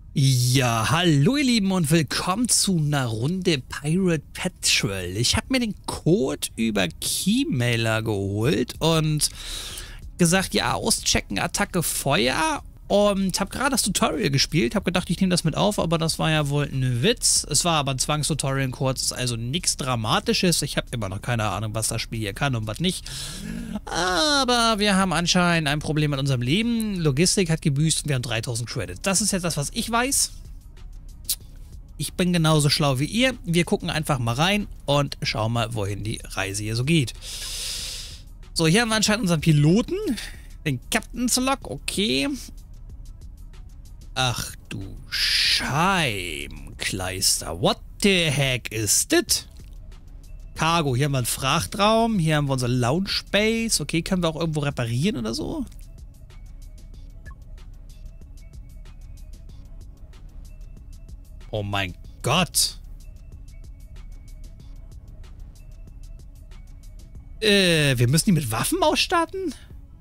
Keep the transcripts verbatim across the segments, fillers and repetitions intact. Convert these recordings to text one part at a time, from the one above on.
Ja, hallo ihr Lieben und willkommen zu einer Runde Pirate Patrol. Ich habe mir den Code über Keymailer geholt und gesagt, ja, auschecken, Attacke, Feuer, und habe gerade das Tutorial gespielt, habe gedacht, ich nehme das mit auf, aber das war ja wohl ein Witz. Es war aber ein Zwangstutorial kurz, also nichts Dramatisches. Ich habe immer noch keine Ahnung, was das Spiel hier kann und was nicht. Aber wir haben anscheinend ein Problem mit unserem Leben. Logistik hat gebüßt und wir haben dreitausend Credits. Das ist jetzt das, was ich weiß. Ich bin genauso schlau wie ihr. Wir gucken einfach mal rein und schauen mal, wohin die Reise hier so geht. So, hier haben wir anscheinend unseren Piloten. Den Captain's Log, okay. Ach du Scheimkleister. What the heck is this? Cargo, hier haben wir einen Frachtraum. Hier haben wir unser Lounge Space. Okay, können wir auch irgendwo reparieren oder so? Oh mein Gott. Äh, wir müssen die mit Waffen ausstatten?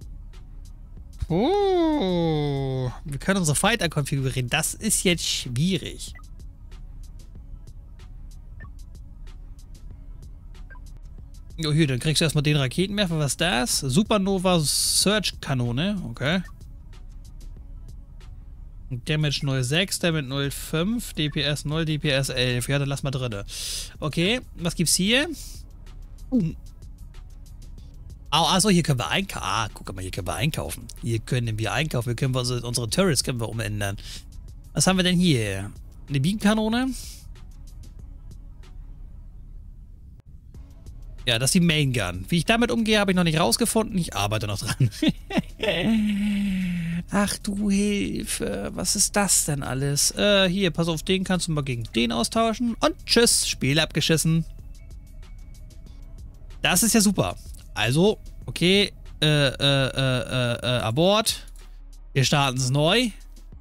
Oh, wir können unsere Fighter konfigurieren. Das ist jetzt schwierig. Oh, hier, dann kriegst du erstmal den Raketenwerfer. Was ist das? Supernova Search Kanone. Okay. Damage null Komma sechs, Damage null Komma fünf, D P S null, D P S elf. Ja, dann lass mal drin. Okay, was gibt's hier? Uh. Oh, also hier können wir einkaufen. Ah, guck mal, hier können wir einkaufen. Hier können wir einkaufen. Hier können wir unsere, unsere Turrets können wir umändern. Was haben wir denn hier? Eine Beamkanone? Ja, das ist die Main Gun. Wie ich damit umgehe, habe ich noch nicht rausgefunden. Ich arbeite noch dran. Ach du Hilfe. Was ist das denn alles? Äh, hier, pass auf, den kannst du mal gegen den austauschen. Und tschüss, Spiel abgeschissen. Das ist ja super. Also, okay, äh, äh, äh, äh, Abort. Wir starten es neu.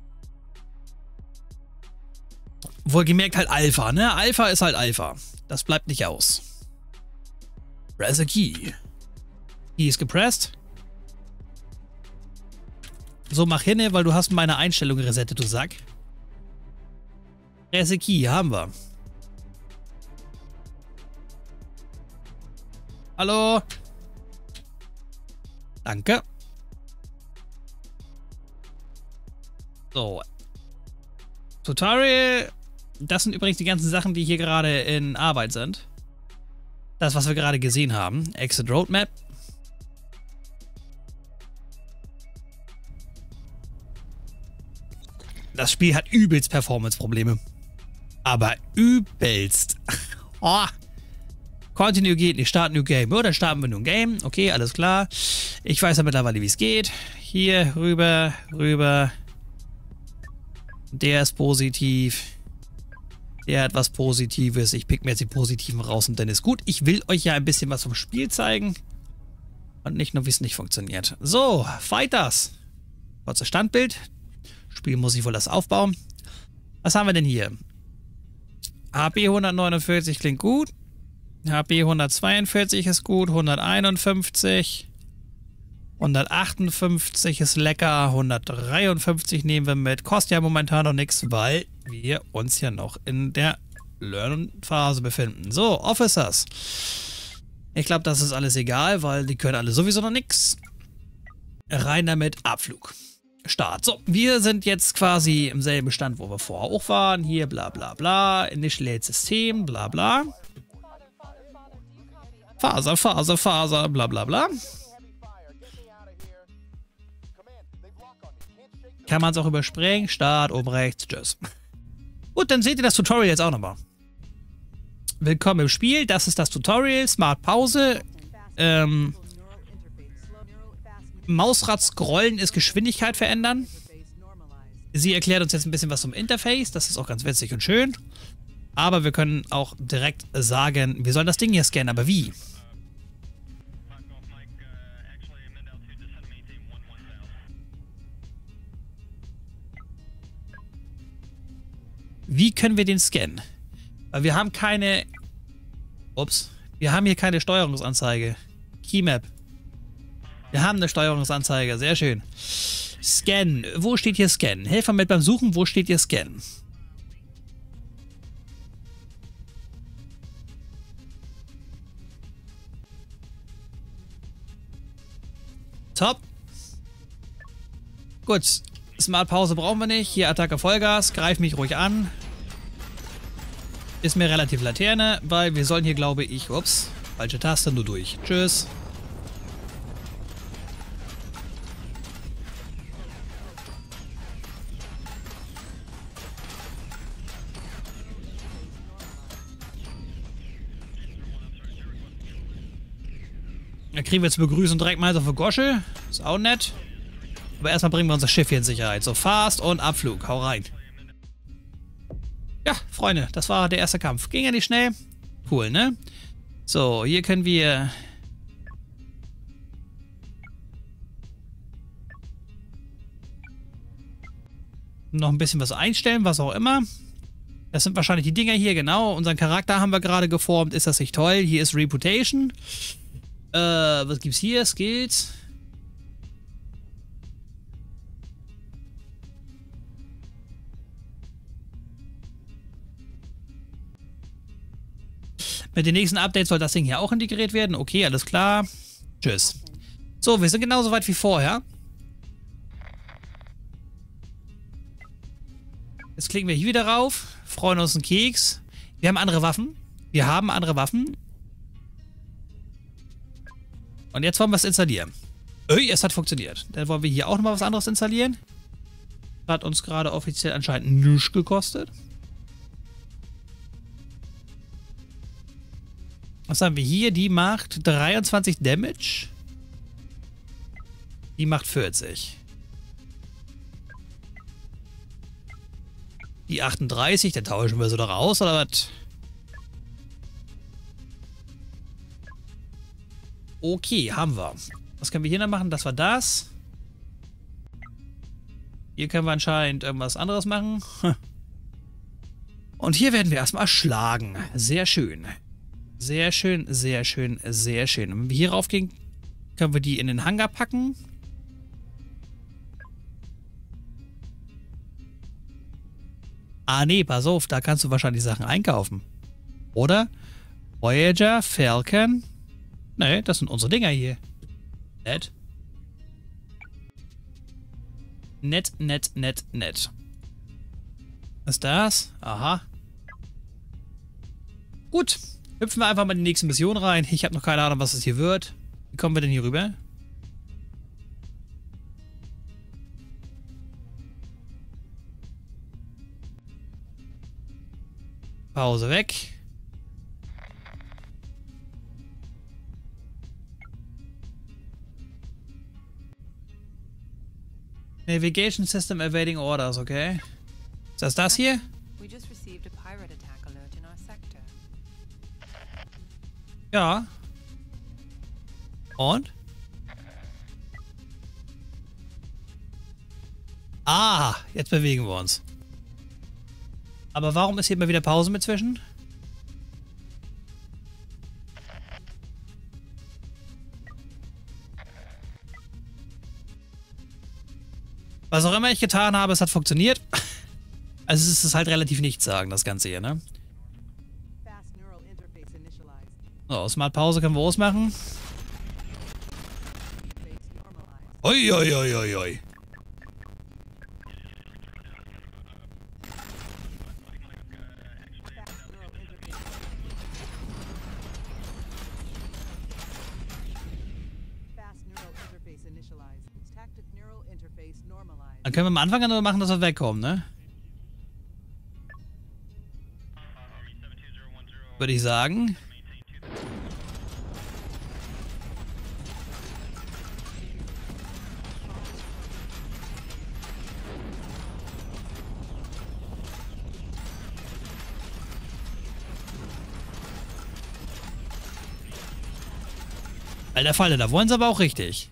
Wohlgemerkt halt Alpha, ne? Alpha ist halt Alpha. Das bleibt nicht aus. Press a key. Key ist gepresst. So, mach hin, weil du hast meine Einstellung resettet, du Sack. Press a key, haben wir. Hallo? Danke. So. Tutorial. Das sind übrigens die ganzen Sachen, die hier gerade in Arbeit sind. Das, was wir gerade gesehen haben. Exit Roadmap. Das Spiel hat übelst Performance-Probleme. Aber übelst. Oh. Continue geht nicht, Start New Game. Oder starten wir New Game. Okay, alles klar. Ich weiß ja mittlerweile, wie es geht. Hier, rüber, rüber. Der ist positiv. Der hat was Positives. Ich pick mir jetzt die Positiven raus und dann ist gut. Ich will euch ja ein bisschen was vom Spiel zeigen. Und nicht nur, wie es nicht funktioniert. So, Fighters. Kurzes Standbild. Spiel muss ich wohl das aufbauen. Was haben wir denn hier? H P hundertneunundvierzig klingt gut. H P hundertzweiundvierzig ist gut, hunderteinundfünfzig, hundertachtundfünfzig ist lecker, hundertdreiundfünfzig nehmen wir mit. Kostet ja momentan noch nichts, weil wir uns ja noch in der Lernphase befinden. So, Officers. Ich glaube, das ist alles egal, weil die können alle sowieso noch nichts. Rein damit, Abflug. Start. So, wir sind jetzt quasi im selben Stand, wo wir vorher auch waren. Hier, bla bla bla, Initiate System, bla bla. Faser, Faser, Faser, bla bla bla. Kann man es auch überspringen. Start, oben rechts, tschüss. Gut, dann seht ihr das Tutorial jetzt auch nochmal. Willkommen im Spiel, das ist das Tutorial. Smart Pause. Ähm, Mausrad scrollen ist Geschwindigkeit verändern. Sie erklärt uns jetzt ein bisschen was zum Interface. Das ist auch ganz witzig und schön. Aber wir können auch direkt sagen, wir sollen das Ding hier scannen. Aber wie? Wie können wir den scannen? Weil wir haben keine... Ups. Wir haben hier keine Steuerungsanzeige. Keymap. Wir haben eine Steuerungsanzeige. Sehr schön. Scan. Wo steht hier Scan? Helfer mit beim Suchen. Wo steht hier Scan? Top. Gut. Smart Pause brauchen wir nicht. Hier Attacke Vollgas. Greif mich ruhig an. Ist mir relativ Laterne, weil wir sollen hier, glaube ich... Ups. Falsche Taste, nur durch. Tschüss. Da kriegen wir zur Begrüßung direkt mal so für Gosche. Ist auch nett. Aber erstmal bringen wir unser Schiff hier in Sicherheit. So, Fast und Abflug. Hau rein. Ja, Freunde, das war der erste Kampf. Ging ja nicht schnell. Cool, ne? So, hier können wir... noch ein bisschen was einstellen, was auch immer. Das sind wahrscheinlich die Dinger hier, genau. Unseren Charakter haben wir gerade geformt. Ist das nicht toll? Hier ist Reputation. Äh, was gibt's hier? Skills. Mit den nächsten Updates soll das Ding hier auch integriert werden. Okay, alles klar. Tschüss. So, wir sind genauso weit wie vorher. Jetzt klicken wir hier wieder rauf. Freuen uns einen Keks. Wir haben andere Waffen. Wir haben andere Waffen. Und jetzt wollen wir es installieren. Ui, es hat funktioniert. Dann wollen wir hier auch nochmal was anderes installieren. Hat uns gerade offiziell anscheinend nichts gekostet. Was haben wir hier? Die macht dreiundzwanzig Damage. Die macht vierzig. Die achtunddreißig, dann tauschen wir so doch aus, oder was? Okay, haben wir. Was können wir hier noch machen? Das war das. Hier können wir anscheinend irgendwas anderes machen. Und hier werden wir erstmal schlagen. Sehr schön. Sehr schön, sehr schön, sehr schön. Und wenn wir hier raufgehen, können wir die in den Hangar packen. Ah, nee, pass auf, da kannst du wahrscheinlich Sachen einkaufen. Oder? Voyager, Falcon. Nee, das sind unsere Dinger hier. Nett. Nett, nett, nett, nett. Was ist das? Aha. Gut. Hüpfen wir einfach mal in die nächste Mission rein. Ich habe noch keine Ahnung, was es hier wird. Wie kommen wir denn hier rüber? Pause weg. Navigation System awaiting orders, okay. Ist das das hier? Ja. Und? Ah, jetzt bewegen wir uns. Aber warum ist hier immer wieder Pause mit zwischen? Was auch immer ich getan habe, es hat funktioniert. Also es ist halt relativ nichts sagen, das Ganze hier, ne? So, Smart Pause können wir ausmachen. Ui, ui, ui, ui, ui. Dann können wir am Anfang nur machen, dass wir wegkommen, ne? Würde ich sagen. Alter Falle, da wollen sie aber auch richtig.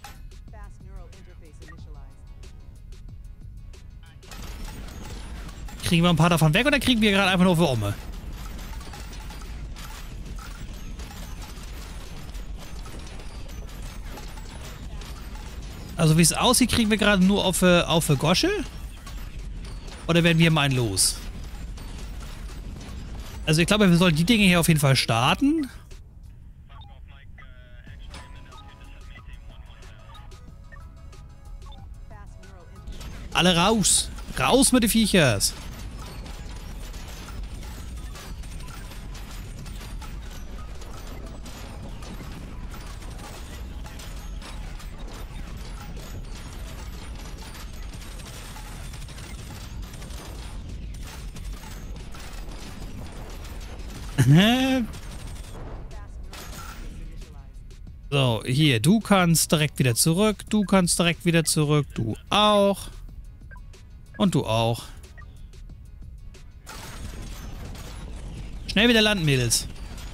Kriegen wir ein paar davon weg oder kriegen wir gerade einfach nur für Ome? Also wie es aussieht, kriegen wir gerade nur auf, äh, auf äh, Gosche? Oder werden wir mal einen los? Also ich glaube, wir sollen die Dinge hier auf jeden Fall starten. Alle raus! Raus mit den Viechers! So, hier, du kannst direkt wieder zurück, du kannst direkt wieder zurück, du auch. Und du auch. Schnell wieder landen, Mädels.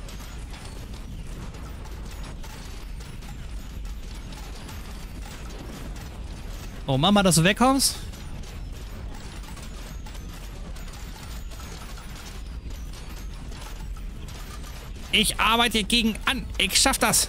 Oh, Mama, dass du wegkommst. Ich arbeite gegen an. Ich schaff das.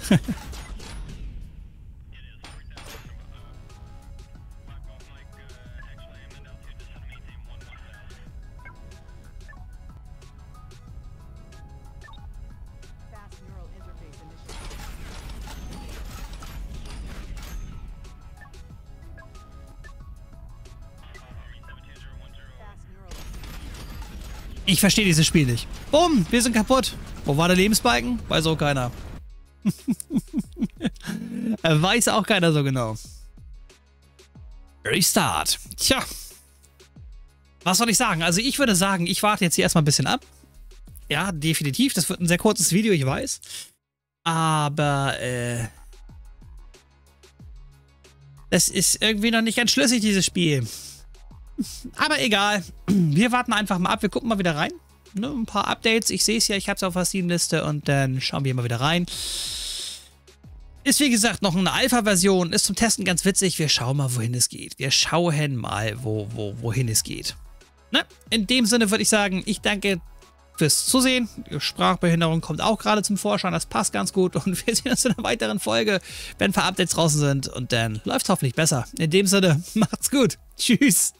Ich verstehe dieses Spiel nicht. Bumm, wir sind kaputt. Wo war der Lebensbalken? Weiß auch keiner. Weiß auch keiner so genau. Restart. Tja. Was soll ich sagen? Also ich würde sagen, ich warte jetzt hier erstmal ein bisschen ab. Ja, definitiv. Das wird ein sehr kurzes Video, ich weiß. Aber, äh... das ist irgendwie noch nicht ganz schlüssig, dieses Spiel. Aber egal. Wir warten einfach mal ab. Wir gucken mal wieder rein. Ne, ein paar Updates. Ich sehe es ja. Ich habe es auf der Steam-Liste. Und dann schauen wir mal wieder rein. Ist wie gesagt noch eine Alpha-Version. Ist zum Testen ganz witzig. Wir schauen mal, wohin es geht. Wir schauen mal, wo, wo, wohin es geht. Ne? In dem Sinne würde ich sagen, ich danke fürs Zusehen. Sprachbehinderung kommt auch gerade zum Vorschein. Das passt ganz gut. Und wir sehen uns in einer weiteren Folge, wenn ein paar Updates draußen sind. Und dann läuft es hoffentlich besser. In dem Sinne, macht's gut. Tschüss.